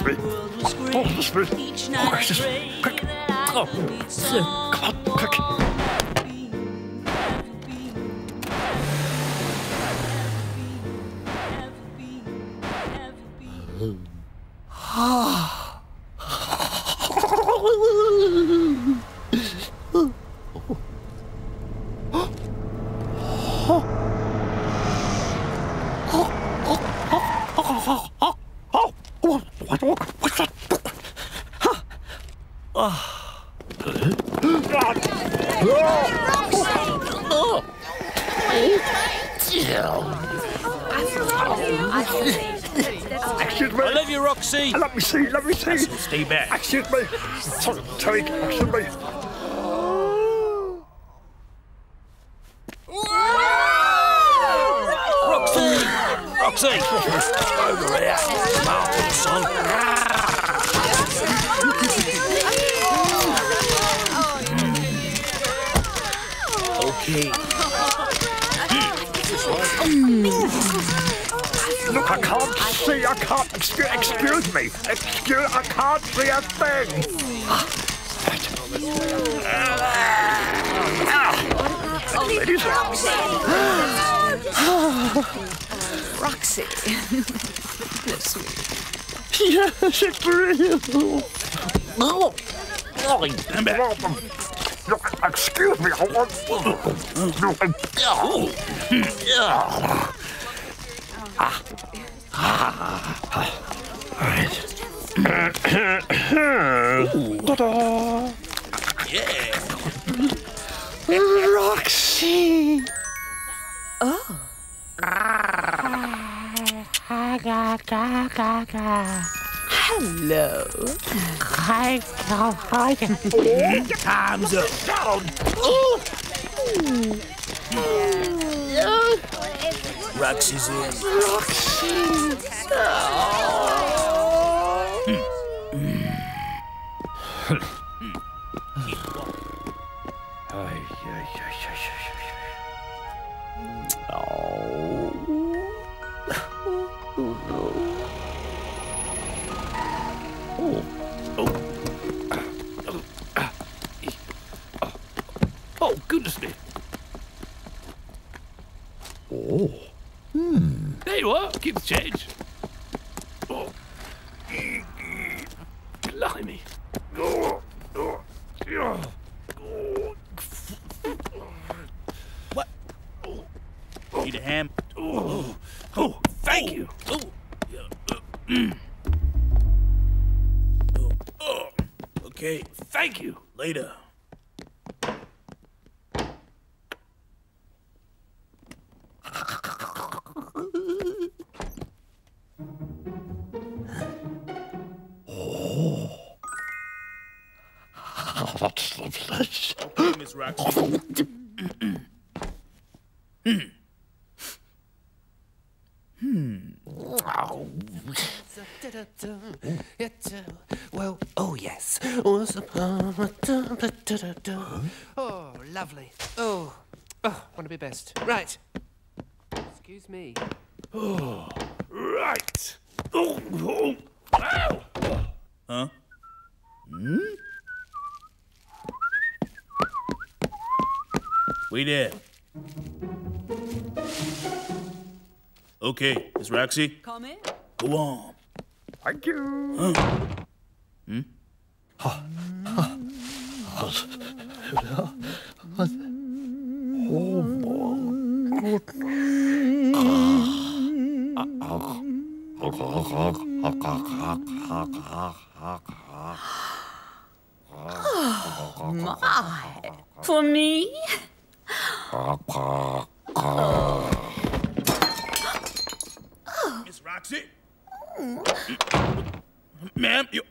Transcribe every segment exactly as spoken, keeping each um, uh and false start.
me. Oh, this me. Oh, gracious. Quick. Oh, come on, quick. What's that? Excuse me. I love you, Roxy. Let me see, let me see. Stay back. Excuse me. Sorry, sorry, excuse me. Roxy! Roxy! Over here. Come on, son. Okay. Look, I can't see, I can't, excuse, excuse me, excuse, I can't see a thing. Oh, ladies. Roxy. That's sweet. Yes, it's real. No. Stand back. Look, excuse me, I want... No, Ta-da! Yeah. Roxy! Oh. Hello. Hi, hi. Time's up. Roxy's in. Roxy! Oh, goodness me. Oh. Hmm. There you are. Keep the change. Oh. Blimey. What? Need a ham? Oh, oh, thank you. Oh, yeah. Uh, mm. oh, oh. Okay, thank you. Later. Oh, that's lovely. Okay, Miss Roxy. Well, oh yes. Oh, lovely. Oh, oh, want to be best. Right. Excuse me. Oh, right. Oh, oh, wow. Huh? Hmm? Wait there. Okay, Miss Roxy. Come in. Go on. Thank you. Huh? Hmm? Oh, my goodness. Oh, my. For me? Miss Roxy? Ma'am, you...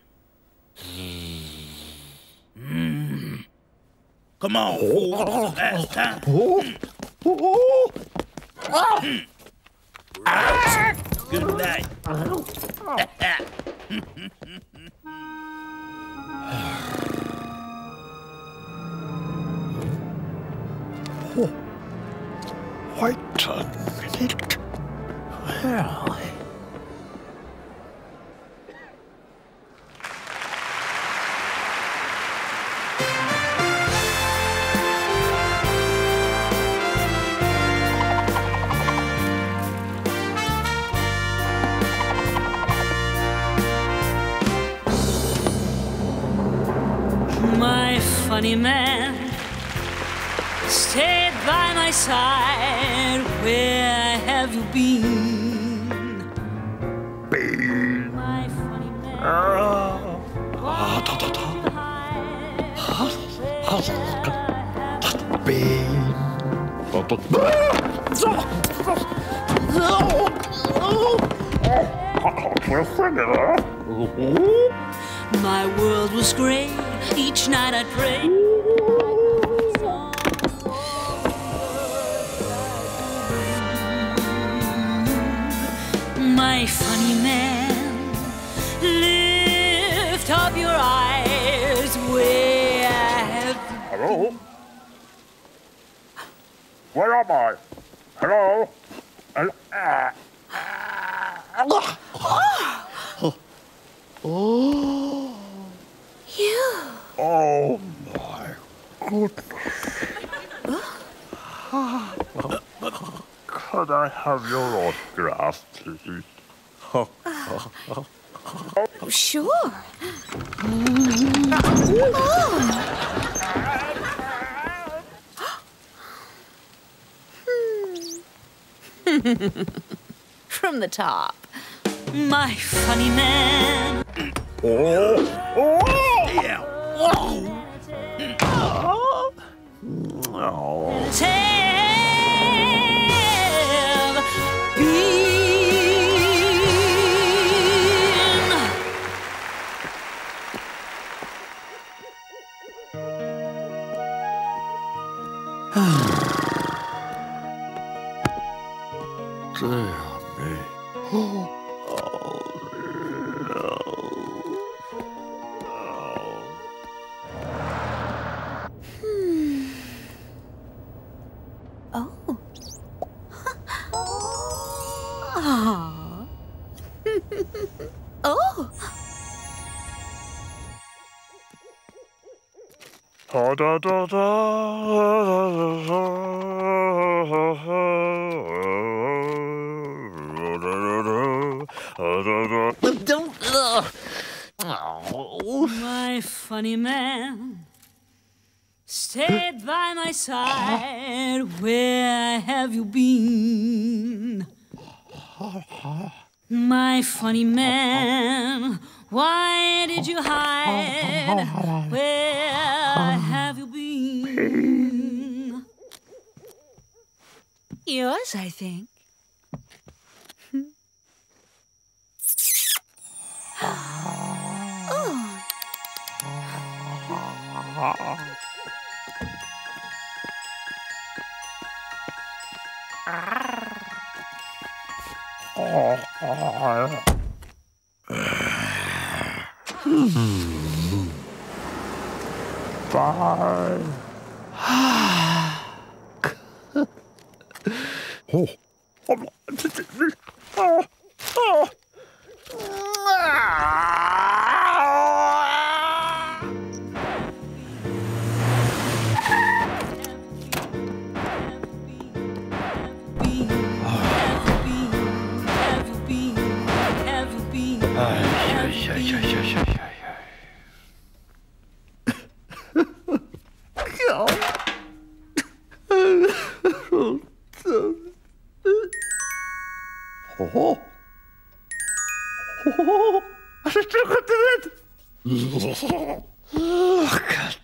Mm. Come on, fool. Last time. Mm. Roxy, good night. Oh, wait a minute. Well, funny man stayed by my side. Where have you been? Been. My funny man. Ah, ta ta ta. Been. My world was grey. Each night I'd pray. My funny man, lift up your eyes. Where have you? Hello? Where am I? Hello? Hello? Ah. Oh. You. Oh my goodness. Could I have your autograph, please? Oh, sure. From the top. My funny man. Oh! Oh! Yeah. Oh. Oh. Have been. Dear me. Oh, no. Oh. Aw. Oh. Da da da da My funny man stayed by my side. Where have you been? My funny man, why did you hide? Where have you been? Yours, I think. Oh. Bye. Oh. Oh. Oh. Oh. Oh. Oh. I still got it. Oh, God.